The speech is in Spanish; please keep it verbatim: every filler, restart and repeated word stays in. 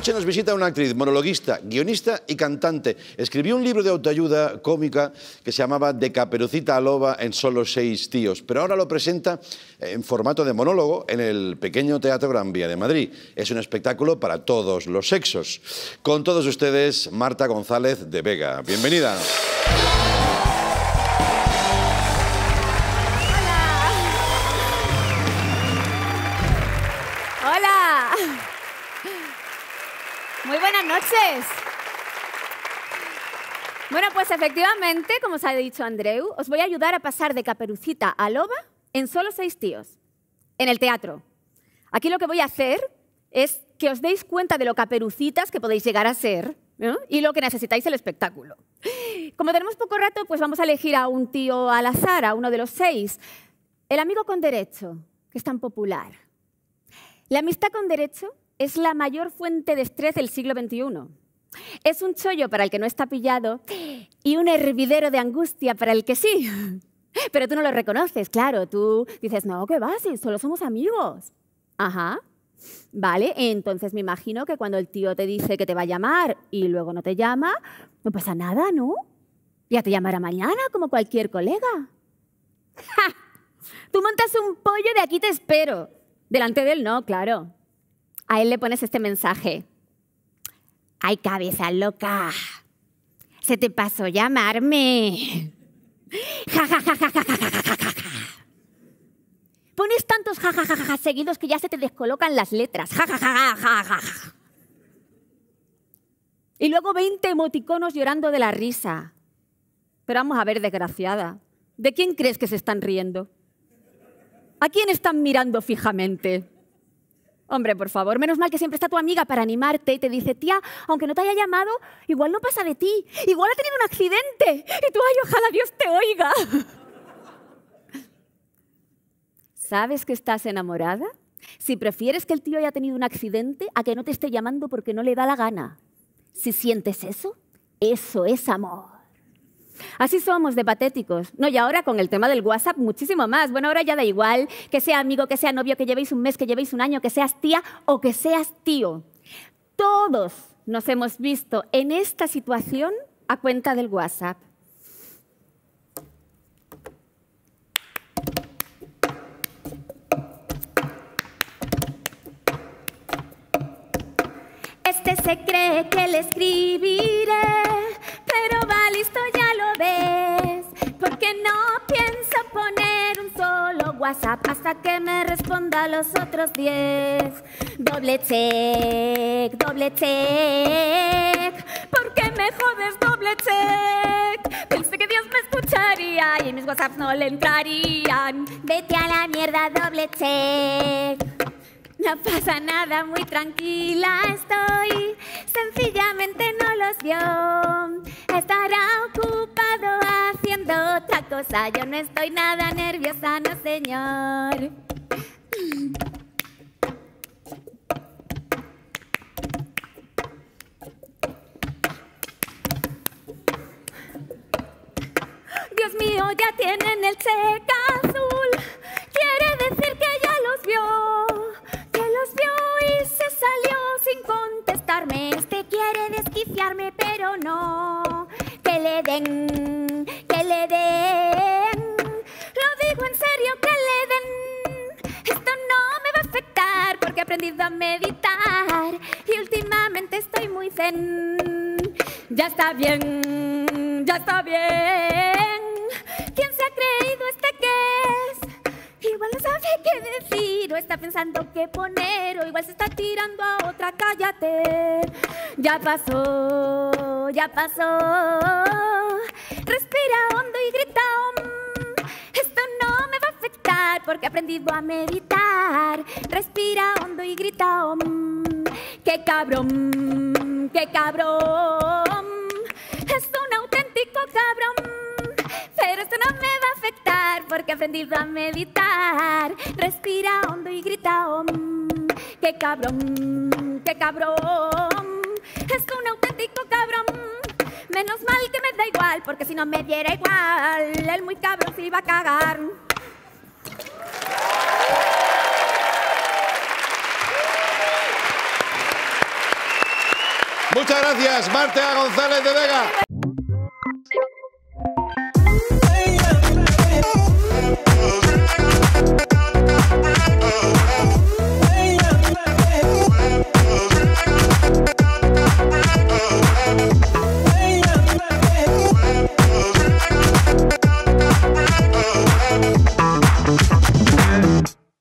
Se nos visita una actriz, monologuista, guionista y cantante. Escribió un libro de autoayuda cómica que se llamaba De Caperucita a Loba en solo seis tíos, pero ahora lo presenta en formato de monólogo en el pequeño Teatro Gran Vía de Madrid. Es un espectáculo para todos los sexos. Con todos ustedes, Marta González de Vega. Bienvenida. Muy buenas noches. Bueno, pues efectivamente, como os ha dicho Andreu, os voy a ayudar a pasar de Caperucita a Loba en solo seis tíos, en el teatro. Aquí lo que voy a hacer es que os deis cuenta de lo caperucitas que podéis llegar a ser, ¿no? Y lo que necesitáis el espectáculo. Como tenemos poco rato, pues vamos a elegir a un tío al azar, a uno de los seis. El amigo con derecho, que es tan popular. La amistad con derecho es la mayor fuente de estrés del siglo veintiuno. Es un chollo para el que no está pillado y un hervidero de angustia para el que sí. Pero tú no lo reconoces, claro. Tú dices, no, ¿qué va? Si solo somos amigos. Ajá. Vale, entonces me imagino que cuando el tío te dice que te va a llamar y luego no te llama, no pasa nada, ¿no? Ya te llamará mañana como cualquier colega. ¡Ja! Tú montas un pollo de aquí te espero. Delante de él no, claro. A él le pones este mensaje. ¡Ay, cabeza loca! Se te pasó llamarme. Ja, ja, ja, ja, ja, ja, ja, ja, ja. Pones tantos ja, ja, ja, ja, seguidos que ya se te descolocan las letras. Ja, ja, ja, ja, ja, ja. Y luego veinte emoticonos llorando de la risa. Pero vamos a ver, desgraciada. ¿De quién crees que se están riendo? ¿A quién están mirando fijamente? Hombre, por favor, menos mal que siempre está tu amiga para animarte y te dice, tía, aunque no te haya llamado, igual no pasa de ti, igual ha tenido un accidente. Y tú, ay, ojalá Dios te oiga. ¿Sabes que estás enamorada? Si prefieres que el tío haya tenido un accidente a que no te esté llamando porque no le da la gana. Si sientes eso, eso es amor. Así somos de patéticos. No, y ahora con el tema del WhatsApp muchísimo más. Bueno, ahora ya da igual que sea amigo, que sea novio, que llevéis un mes, que llevéis un año, que seas tía o que seas tío. Todos nos hemos visto en esta situación a cuenta del WhatsApp. Este se cree que le escribiré, pero va listo, ya lo ves, porque no pienso poner un solo WhatsApp hasta que me responda los otros diez. Doble check, doble check, ¿por qué me jodes doble check? Pensé que Dios me escucharía y mis WhatsApps no le entrarían. Vete a la mierda, doble check. No pasa nada, muy tranquila estoy, sencillamente no los vio. Estará ocupado haciendo otra cosa, yo no estoy nada nerviosa, no señor. Dios mío, ya tienen el check azul, quiere decir que ya los vio. Los vio y se salió sin contestarme. Este quiere desquiciarme, pero no. Que le den, que le den. Lo digo en serio, que le den. Esto no me va a afectar porque he aprendido a meditar y últimamente estoy muy zen. Ya está bien, ya está bien. ¿Quién se ha creído este que es? Igual no sabe qué decir, o está pensando qué poner, o igual se está tirando a otra, cállate. Ya pasó, ya pasó. Respira hondo y grita, om. Esto no me va a afectar porque he aprendido a meditar. Respira hondo y grita, om. Qué cabrón, qué cabrón. Es un auténtico cabrón. Pero esto no me va a afectar porque he aprendido a meditar. Respira hondo y grita, om. ¡Qué cabrón! ¡Qué cabrón! Es un auténtico cabrón. Menos mal que me da igual, porque si no me diera igual, el muy cabrón se iba a cagar. Muchas gracias, Marta González de Vega.